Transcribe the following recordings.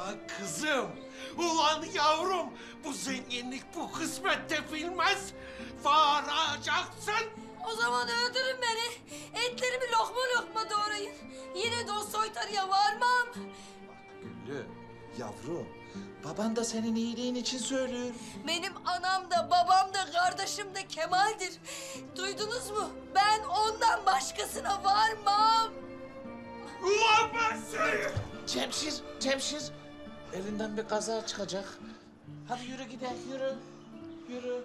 Ulan kızım, ulan yavrum, bu zenginlik bu kısmette bilmez. Varacaksın. O zaman öldürün beni. Etlerimi lokma lokma doğrayın. Yine de o soytarıya varmam. Güllü, yavrum, baban da senin iyiliğin için söylüyor. Benim anam da babam da kardeşim de Kemal'dir. Duydunuz mu? Ben ondan başkasına varmam. Ulan ben seni. Cemşir, elinden bir kaza çıkacak. Hadi yürü gidelim, yürü.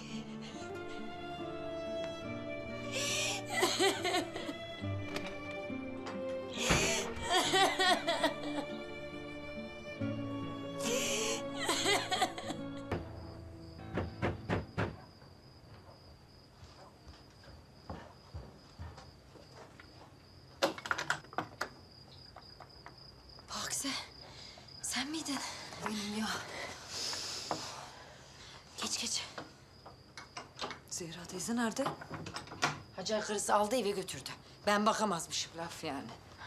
Pakize, sen miydin? Benim ya. Geç. Zehra teyze nerede? Hacer karısı aldı eve götürdü. Ben bakamazmışım. Laf yani.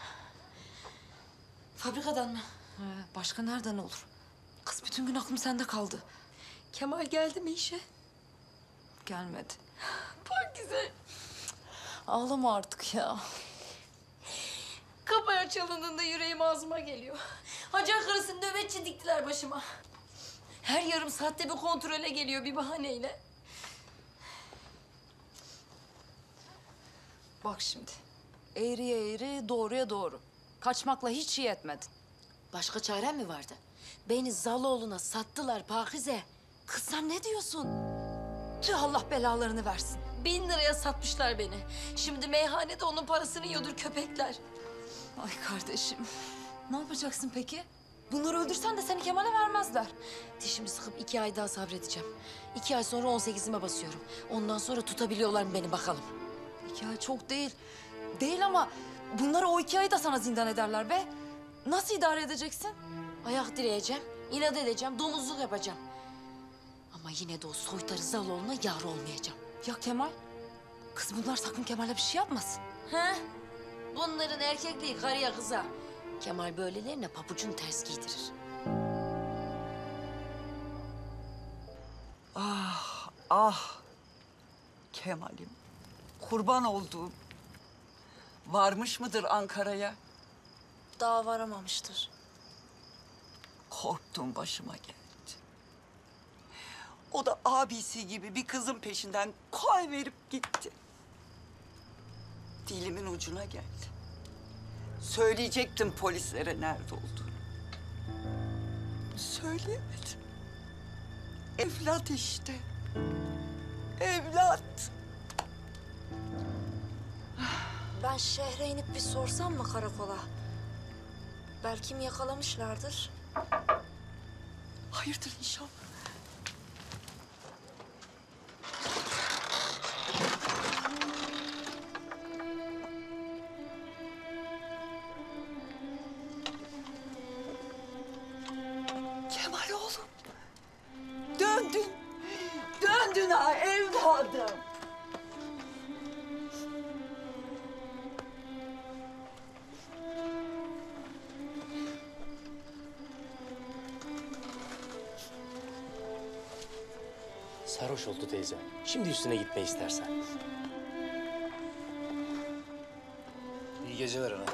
Fabrikadan mı? Başka nereden olur? Kız bütün gün aklım sende kaldı. Kemal geldi mi işe? Gelmedi. Pakize. Ağlama artık ya. Kapıya çalındığında yüreğim ağzıma geliyor. Hacer karısı nöbetçi diktiler başıma. Her yarım saatte bir kontrole geliyor bir bahaneyle. Bak şimdi. Eğriye eğri, doğruya doğru. Kaçmakla hiç iyi etmedin. Başka çaren mi vardı? Beni Zaloğlu'na sattılar Pakize. Kız sen ne diyorsun? Tüh Allah belalarını versin. 1000 liraya satmışlar beni. Şimdi meyhanede onun parasını yiyordur köpekler. Ay kardeşim. Ne yapacaksın peki? Bunları öldürsen de seni Kemal'e vermezler. Dişimi sıkıp 2 ay daha sabredeceğim. 2 ay sonra 18'ime basıyorum. Ondan sonra tutabiliyorlar mı beni bakalım. 2 ay çok değil. Değil ama bunları o 2 ay da sana zindan ederler be. Nasıl idare edeceksin? Ayak direyeceğim, inat edeceğim, domuzluk yapacağım. Ama yine de o soytarı Zaloğlu'na yar olmayacağım. Ya Kemal? Kız bunlar sakın Kemal'e bir şey yapmasın. He? Bunların erkekliği karıya kıza. Kemal böylelerine pabucunu ters giydirir. Ah Kemal'im, kurban olduğum. Varmış mıdır Ankara'ya? Daha varamamıştır. Korktuğum başıma geldi. O da abisi gibi bir kızın peşinden koyverip gitti. Dilimin ucuna geldi. Söyleyecektim polislere nerede olduğunu. Söyleyemedim. Evlat işte. Evlat. Ben şehre inip bir sorsam mı karakola? Belki mi yakalamışlardır? Hayırdır inşallah. Kemal oğlum. Döndün. Döndün ha evladım. Sarhoş oldu teyze. Şimdi üstüne gitme istersen. İyi geceler ana.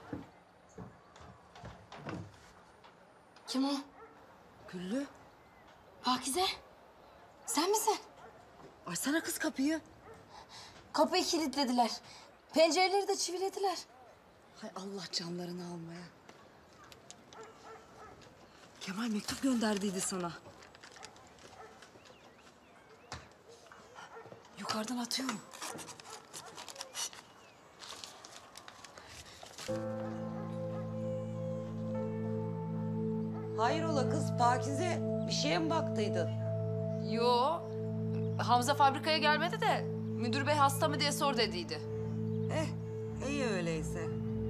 Kim o? Güllü. Pakize, sen misin? Açsana kız kapıyı. Kapıyı kilitlediler. Pencereleri de çivilediler. Hay Allah canlarını almaya. Kemal mektup gönderdiydi sana. Yukarıdan atıyorum. Hayrola kız Pakize, bir şeye mi baktıydın? Yo, Hamza fabrikaya gelmedi de müdür bey hasta mı diye sor dediydi. İyi öyleyse.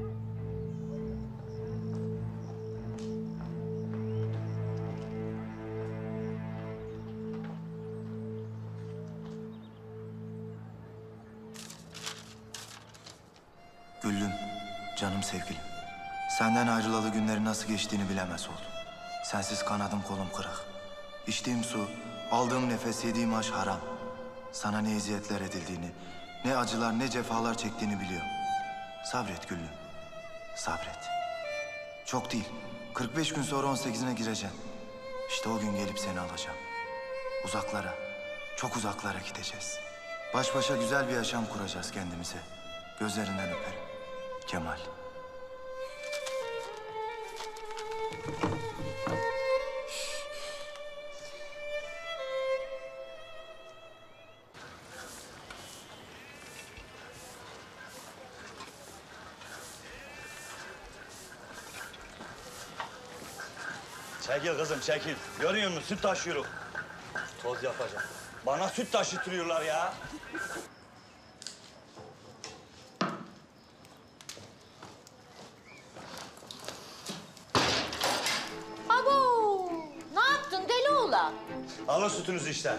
Güllüm, canım sevgilim. Senden ayrılalı günlerin nasıl geçtiğini bilemez oldum. Sensiz kanadım kolum kırık. İçtiğim su, aldığım nefes, yediğim aş haram. Sana ne eziyetler edildiğini, ne acılar, ne cefalar çektiğini biliyorum. Sabret Güllüm, sabret. Çok değil, 45 gün sonra 18'ine gireceğim. İşte o gün gelip seni alacağım. Uzaklara, çok uzaklara gideceğiz. Baş başa güzel bir yaşam kuracağız kendimize. Gözlerinden öperim. Kemal. Çekil kızım çekil. Görüyor musun süt taşıyoruz. Toz yapacağım. Bana süt taşıtırıyorlar ya. Abo! Ne yaptın deli oğlan? Alın sütünüzü işte.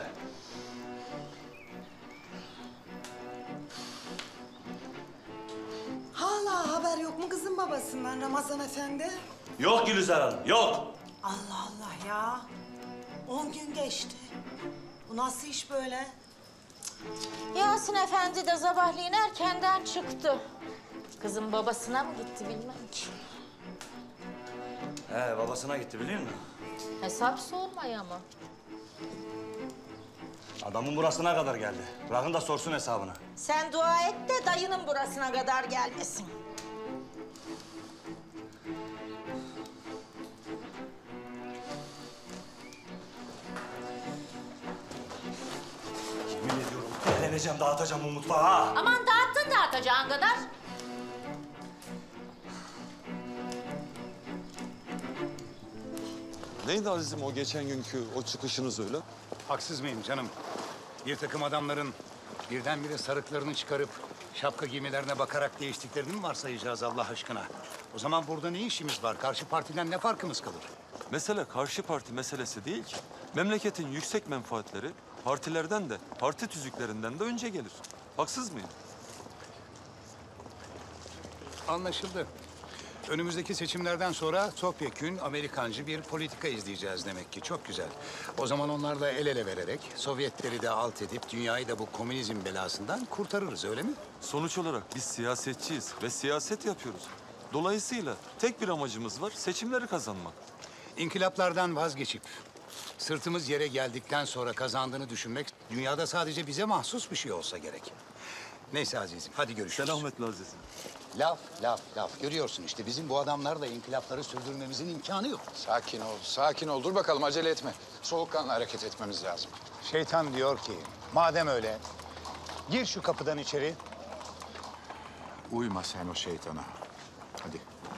Hala haber yok mu kızın babasından Ramazan Efendi? Yok Gülizar Hanım yok. Allah Allah ya. 10 gün geçti. Bu nasıl iş böyle? Yasin Efendi de sabahleyin erkenden çıktı. Kızın babasına mı gitti bilmem ki. Babasına gitti biliyor musun? Hesap sormaya mı? Adamın burasına kadar geldi. Bırakın da sorsun hesabını. Sen dua et de dayının burasına kadar gelmesin. Yemin ediyorum eğleneceğim dağıtacağım bu mutfağı ha. Aman dağıttın dağıtacağın kadar. Neydi Aziz'im o geçen günkü o çıkışınız öyle? Haksız mıyım canım? Bir takım adamların birdenbire sarıklarını çıkarıp şapka giymelerine bakarak değiştiklerini mi varsayacağız Allah aşkına? O zaman burada ne işimiz var? Karşı partiden ne farkımız kalır? Mesele karşı parti meselesi değil ki. Memleketin yüksek menfaatleri partilerden de, parti tüzüklerinden de önce gelir. Haksız mıyım? Anlaşıldı. Önümüzdeki seçimlerden sonra topyekün Amerikancı bir politika izleyeceğiz demek ki. Çok güzel. O zaman onlarla el ele vererek Sovyetleri de alt edip dünyayı da bu komünizm belasından kurtarırız öyle mi? Sonuç olarak biz siyasetçiyiz ve siyaset yapıyoruz. Dolayısıyla tek bir amacımız var, seçimleri kazanmak. İnkılaplardan vazgeçip sırtımız yere geldikten sonra kazandığını düşünmek dünyada sadece bize mahsus bir şey olsa gerek. Neyse azizim, hadi görüşürüz. Selametle Aziz'im. Laf. Görüyorsun işte bizim bu adamlarla inkılapları sürdürmemizin imkanı yok. Sakin ol. Dur bakalım acele etme. Soğukkanlı hareket etmemiz lazım. Şeytan diyor ki, madem öyle, gir şu kapıdan içeri. Uyma sen o şeytana. Hadi.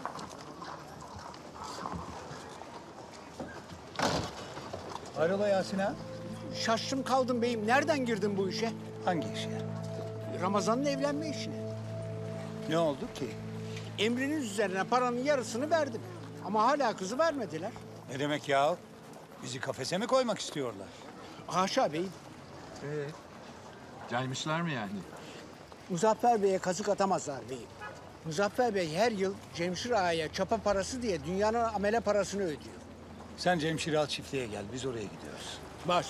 Hayrola Yasin ha? Şaştım kaldım beyim. Nereden girdin bu işe? Hangi işe? Ramazan'ın evlenme işine. Ne oldu ki? Emriniz üzerine paranın yarısını verdim. Ama hala kızı vermediler. Ne demek ya? Bizi kafese mi koymak istiyorlar? Haşa beyim. Gelmişler mi yani? Muzaffer Bey'e kazık atamazlar beyim. Muzaffer Bey her yıl Cemşir Ağa'ya çapa parası diye dünyanın amele parasını ödüyor. Sen Cemşir al çiftliğe gel, biz oraya gidiyoruz. Baş.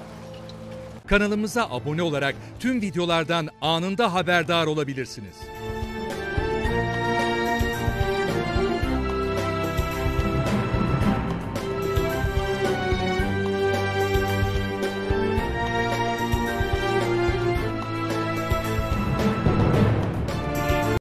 Kanalımıza abone olarak tüm videolardan anında haberdar olabilirsiniz.